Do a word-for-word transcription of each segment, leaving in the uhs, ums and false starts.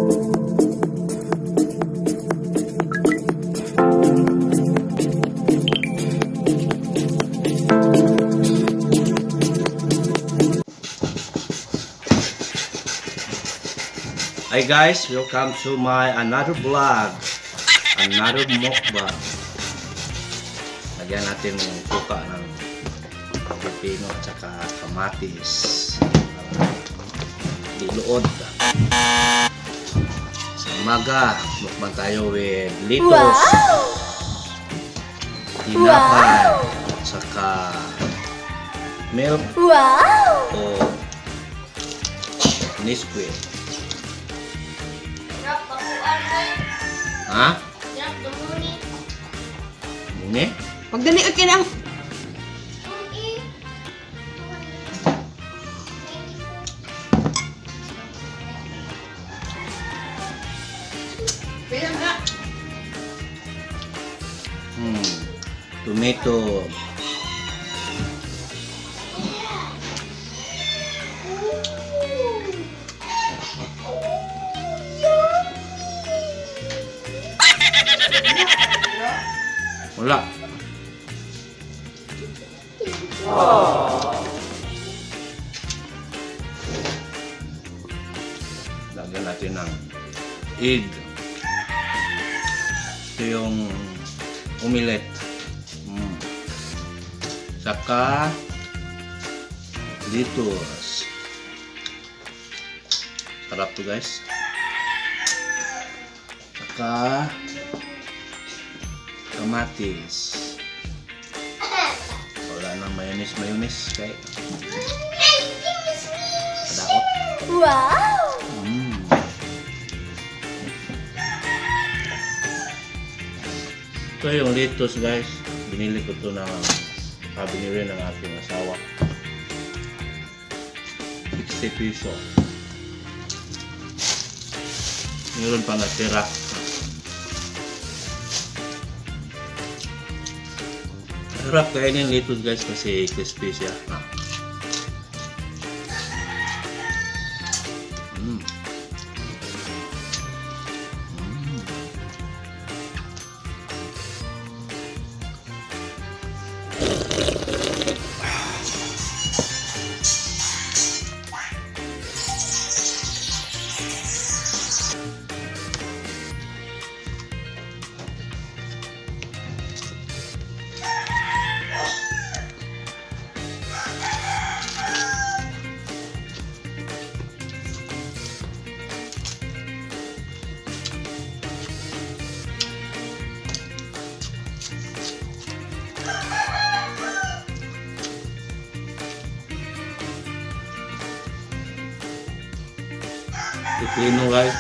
Hi guys, welcome to my another vlog, another mukbang. Lagyan natin ng suka ng pipino at saka kamatis. Diluod. Sa umaga, mukbang tayo with litos, wow! Tinapay, wow! At saka milk, wow! O Nesquik. Ha? Muni? Pagdali okay na. Hmm. Tomato. Wala. Oh. Lagyan natin ng egg. Ito yung omelette. Mm. Saka lettuce. Sarap to guys. Saka kamatis. Wala nang mayonnaise mayonnaise kay daot. Wow! Mm. Ito yung lettuce guys. Binili ko ito ng kabili rin ng aking asawa. sixty piso. Meron pa natira. Sarap kainin lettuce guys kasi crispy siya. Mm. Mm. Pipino guys.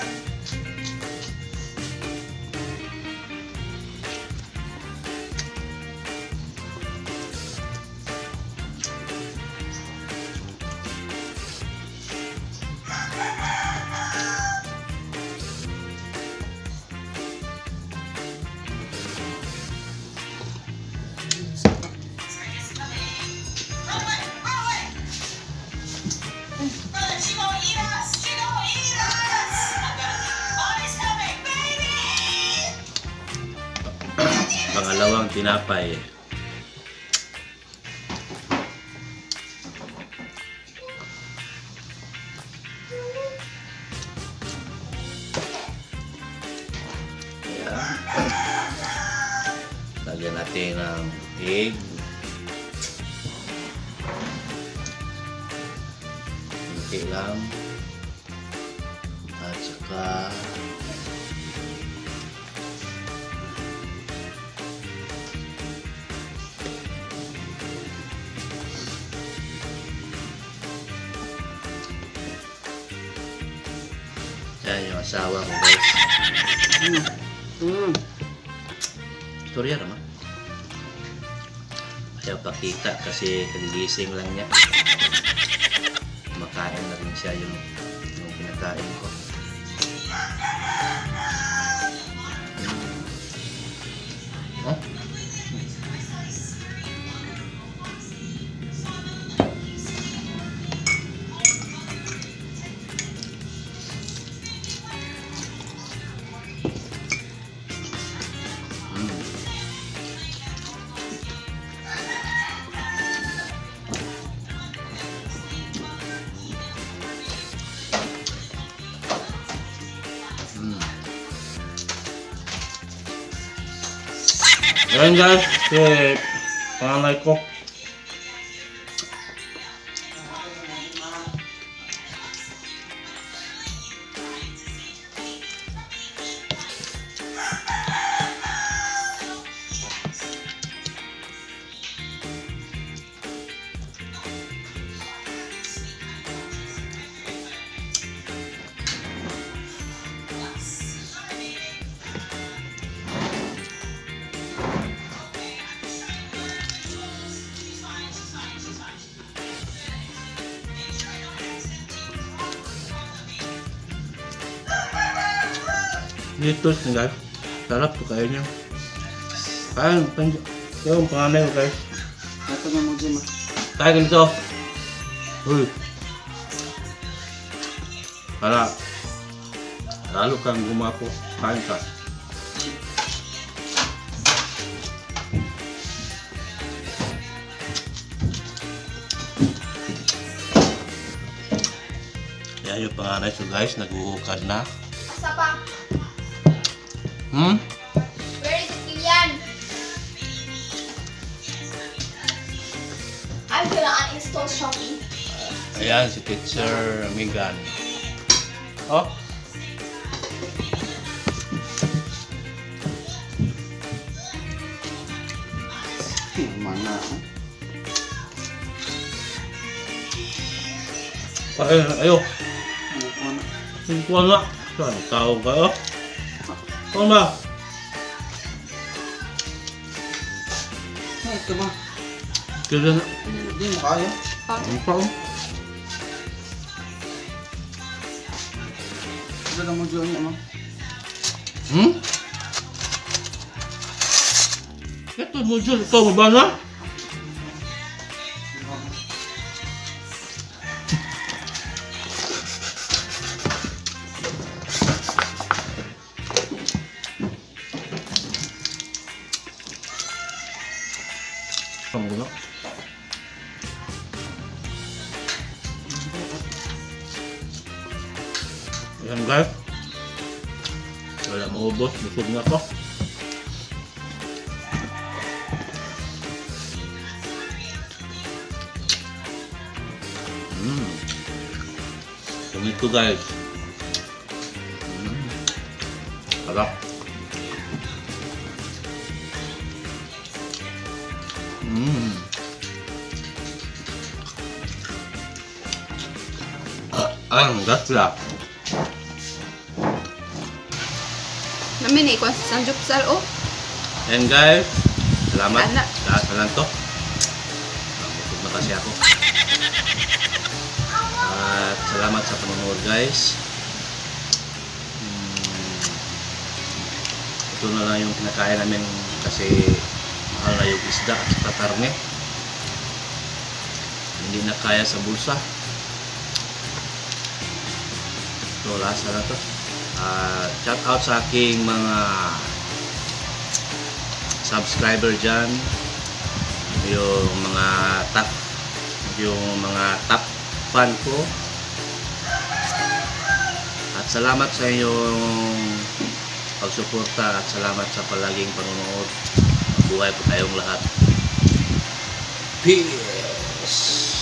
Pangalawang tinapay. Ayan. Lagyan natin ng egg. Kunti lang. At saka yan yung asawa ko guys. Mm. Mm. Istorya naman. Ayaw pakita kasi kagigising lang niya. Makain na rin siya yung, yung pinakain ko. Huh? Ayan guys, si panganay ko. Dito guys, sarap to kayo niya. Kain, yung panganay ko guys. Ito na mo dyan, ma. Kain ganito. Uy. Para lalo kang gumapo, kain ka. Yan yung panganay so guys, nag-uukad na. Asa pa? Hmm? Where is it, Kilian? I'm gonna uninstall Shopee. Ayan si Teacher Megan. Oh. Mana? Ay, ayo. Mana? Kuha na. Saan tao ka? Oh. Kuha ba? Ay, ito ba? Kaya na. Hindi mo kaya. Ang pao. Ito na mo dyan, ma. Hmm? Ito mo dyan. Ito mo ba na? Ang gulo. Ayan guys. Wala maubos. Busog na ako. Mmm. Sumit ko guys. Mmm. Sarap. Mmm. Ah, ang gasla. Namin eh, kung sanjuk sal, oh. And guys, salamat Anak. lahat na lang to. Busog na kasi ako. At salamat sa panonood guys. Hmm, ito na lang yung kinakain namin kasi mahal na yung isda at saka karne. Hindi na kaya sa bulsa. So lasa na to. Uh, shout out sa aking mga subscriber dyan, yung mga top yung mga top fan ko, at salamat sa inyong pagsuporta at salamat sa palaging panonood. Buhay po tayong lahat. Peace.